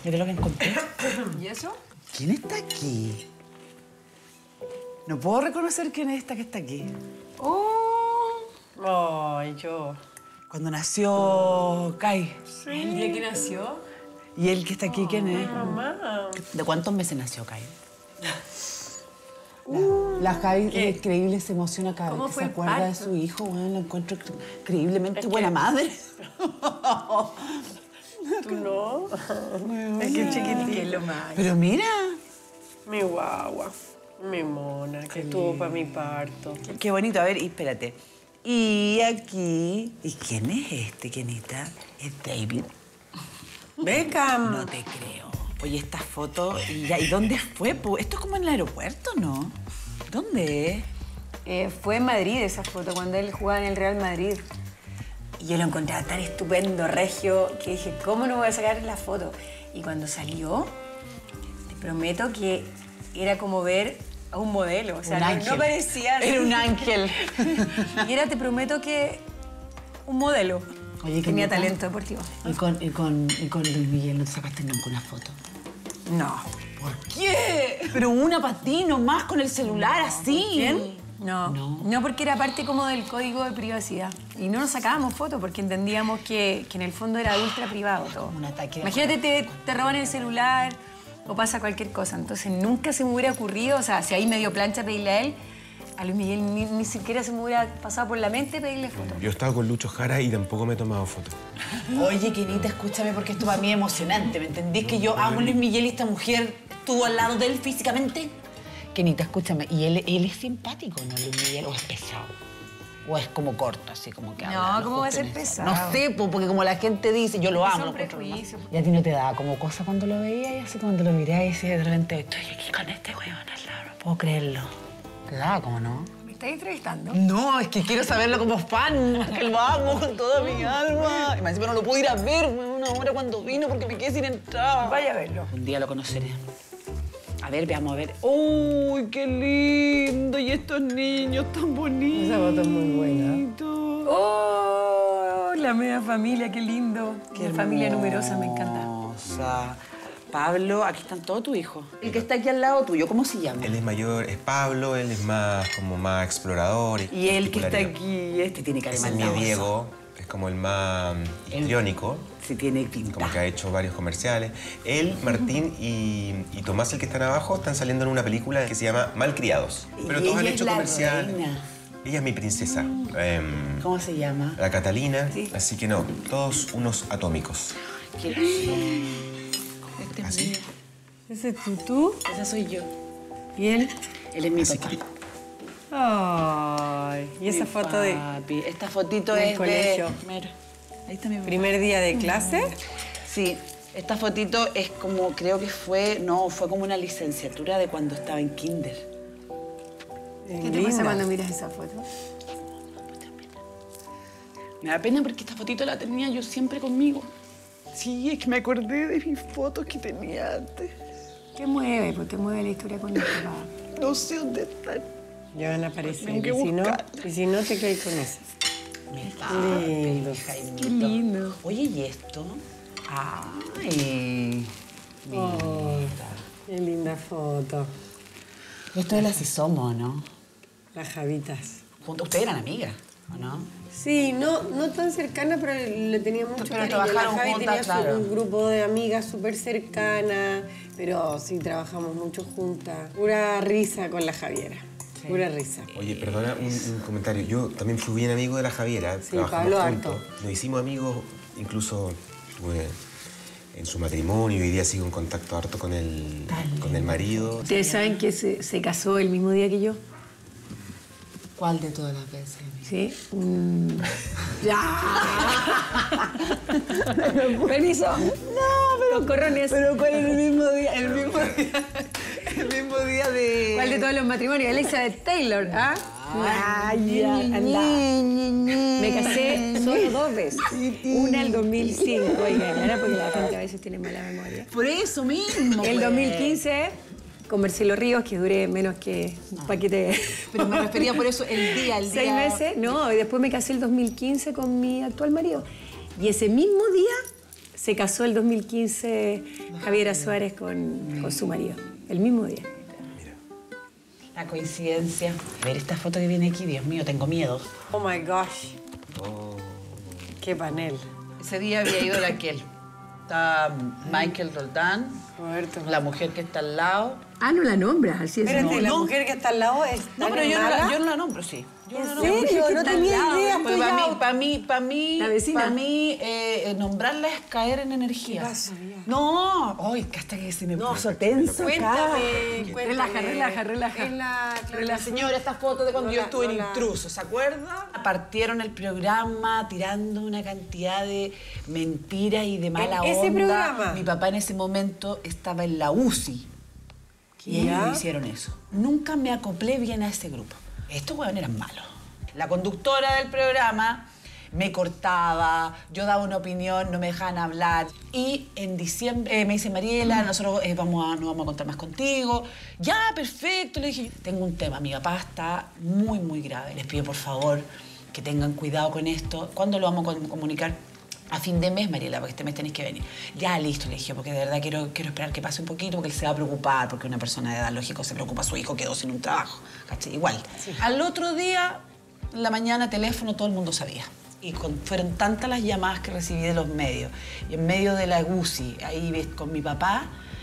Mira lo que encontré. ¿Y eso? ¿Quién está aquí? No puedo reconocer quién es esta que está aquí. Ay, yo. Cuando nació Kai. Sí. ¿El día que nació? ¿Y él que está aquí quién es? Mamá. ¿De cuántos meses nació Kai? La Kai es increíble, se emociona cada vez que se acuerda de su hijo. Bueno, la encuentro increíblemente buena madre. ¿Tú no? Es que es chiquitito. Es lo más. Pero mira. Mi guagua. Mi mona, que estuvo para mi parto. Qué bonito. A ver, y espérate. Y aquí... ¿Y quién es este, Kenita? ¿Es David? Beckham. No te creo. Oye, esta foto... ¿Y dónde fue? Esto es como en el aeropuerto, ¿no? ¿Dónde es? Fue en Madrid esa foto, cuando él jugaba en el Real Madrid. Y yo lo encontraba tan estupendo, regio, que dije, ¿cómo no voy a sacar la foto? Y cuando salió, te prometo que era como ver a un modelo. O sea, no parecía... Era un ángel. Y era, te prometo que, un modelo. Oye, tenía talento deportivo. ¿Y con Luis Miguel no te sacaste nunca una foto? No. ¿Por qué? Pero una para ti nomás con el celular así. ¿Quién? No, porque era parte como del código de privacidad. Y no nos sacábamos fotos porque entendíamos que en el fondo era ultra privado todo. Un ataque. Imagínate, te roban el celular o pasa cualquier cosa. Entonces nunca se me hubiera ocurrido, o sea, si ahí me dio plancha pedirle a él, a Luis Miguel ni siquiera se me hubiera pasado por la mente pedirle fotos. Yo he estado con Lucho Jara y tampoco me he tomado fotos. Oye, Kenita, escúchame porque esto para mí es emocionante. ¿Me entendís que yo amo a Luis Miguel y esta mujer estuvo al lado de él físicamente? Kenita, escúchame. ¿Y él es simpático, no, Luis Miguel? ¿O es pesado? ¿O es como corto, así como que habla? No, ¿cómo va a ser pesado? No sé, porque como la gente dice, yo lo amo. Son prejuicios. ¿Y a ti no te daba como cosa cuando lo veías y así cuando lo mirabas y de repente estoy aquí con este weón al lado? No puedo creerlo. ¿Te daba como no? ¿Me estás entrevistando? No, es que quiero saberlo como fan, que lo amo con toda mi alma. Y más encima no lo pude ir a ver una hora cuando vino porque me quedé sin entrada. Vaya a verlo. Un día lo conoceré. A ver, veamos, a ver. ¡Uy, qué lindo! Y estos niños tan bonitos. Esa foto es muy buena. ¡Oh! La media familia, qué lindo. Qué familia numerosa, me encanta. Hermosa. Pablo, aquí están todos tus hijos. El que está aquí al lado tuyo, ¿cómo se llama? Él es mayor, es Pablo, él es más explorador. Y el que está aquí, este tiene cara de Ese es mi maldadoso. Diego, es como el más histriónico. Sí, tiene pinta. Como que ha hecho varios comerciales. Él, Martín y Tomás, el que están abajo, están saliendo en una película que se llama Malcriados. Pero Y todos han ella es hecho la comerciales. reina. Ella es mi princesa. ¿Cómo se llama? La Catalina. Sí. Así que no, todos unos atómicos. Quiero ser. Este es ¿Así? mío. ¿Ese es tú? Esa soy yo. ¿Y él? Él es mi Así papá. que- Ay, y esa Mi foto de papi. Esta fotito del es colegio. de... Mira, ahí está mi papá. primer día de clase. Sí, esta fotito es como, creo que fue, no, fue como una licenciatura de cuando estaba en kinder. ¿Qué te pasa cuando miras esa foto? Me da pena porque esta fotito la tenía yo siempre conmigo. Sí, es que me acordé de mis fotos que tenía antes. ¿Qué mueve? ¿Por qué mueve la historia con el papá? No sé dónde están. Ya van a aparecer. Tengo que Y buscarla. si no, te quedas con esa. Lindo. Qué lindo. Oye, ¿y esto? Ay. Oh, qué linda foto. Esto es la Si Somos, ¿no? Las Javitas. Juntos, ustedes eran amigas, ¿o no? Sí, no tan cercana, pero le tenía mucho Pero cariño. trabajaron La Javi juntas, tenía claro. un grupo de amigas súper cercanas, pero sí trabajamos mucho juntas. Pura risa con la Javiera. Pura risa. Oye, perdona un comentario. Yo también fui bien amigo de la Javiera. Sí, Trabajamos Pablo juntos. harto. Nos hicimos amigos, incluso estuve en su matrimonio y hoy día sigo en contacto harto con el marido. ¿Ustedes saben que se casó el mismo día que yo? ¿Cuál de todas las veces? Sí. Permiso. No, pero corrones. Pero ¿cuál es el mismo día? El mismo día. El mismo día de... ¿Cuál de todos los matrimonios? Elizabeth Taylor, ¿ah? Ay, ya, anda. Me casé solo 2 veces. Una el 2005, oigan, ahora porque la gente a veces tiene mala memoria. Por eso mismo. El pues. 2015 con Marcelo Ríos, que duré menos que un paquete. Pero me refería por eso el día. 6 meses, no, y después me casé el 2015 con mi actual marido. Y ese mismo día Se casó el 2015 Javiera Suárez con su marido, el mismo día. La coincidencia. A ver esta foto que viene aquí, Dios mío, tengo miedo. Oh my gosh. Qué panel. Ese día había ido Raquel. Está Michael Roldán, Roberto. la mujer que está al lado. Ah, no la nombras, así es. Espérate, la no. mujer que está al lado es No, pero yo no la nombro, sí. Yo ¿En no la nombro. serio? que No está tenía al lado, idea. Pues estoy out. La vecina. para mí nombrarla es caer en energía. ¿Qué pasa? No, ay, que hasta que se me puso tenso. Cuéntame. Relaja. Es la Señora, esta foto de cuando yo Lola, estuve en Lola. Intruso, ¿se acuerda? Partieron el programa tirando una cantidad de mentiras y de mala ¿En onda. ese programa? Mi papá en ese momento estaba en la UCI. Y ellos ¿Ya? hicieron eso. Nunca me acoplé bien a ese grupo. Estos huevones eran malos. La conductora del programa me cortaba, yo daba una opinión, no me dejaban hablar. Y en diciembre me dice, Mariela, nosotros no vamos a contar más contigo. Ya, perfecto. Le dije, tengo un tema, mi papá está muy, muy grave. Les pido, por favor, que tengan cuidado con esto. ¿Cuándo lo vamos a comunicar? A fin de mes, Mariela, porque este mes tenéis que venir. Ya, listo, le dije, porque de verdad quiero esperar que pase un poquito, porque él se va a preocupar, porque una persona de edad, lógico, se preocupa, su hijo quedó sin un trabajo, ¿cachai? Igual. Sí. Al otro día, en la mañana, teléfono, todo el mundo sabía. Y fueron tantas las llamadas que recibí de los medios, y en medio de la UCI, ahí con mi papá,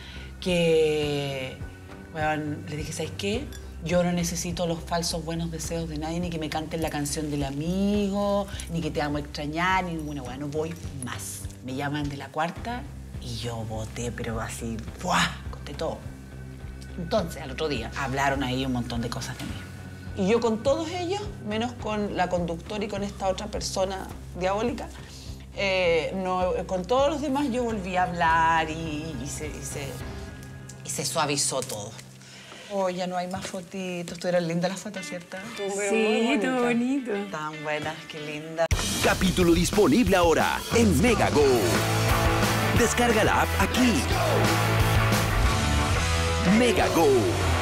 que, bueno, le dije, ¿sabes qué? Yo no necesito los falsos buenos deseos de nadie, ni que me canten la canción del amigo, ni que te amo a extrañar, ni ninguna hueá. No voy más. Me llaman de la cuarta y yo voté, pero así, ¡buah! Conté todo. Entonces, al otro día, hablaron ahí un montón de cosas de mí. Y yo con todos ellos, menos con la conductora y con esta otra persona diabólica, con todos los demás yo volví a hablar y se suavizó todo. Oh, ya no hay más fotitos. Estuvieron lindas las fotos, ¿cierto? Sí, todo bonito. Tan buenas, qué lindas. Capítulo disponible ahora en Megago. Descarga la app aquí. Megago.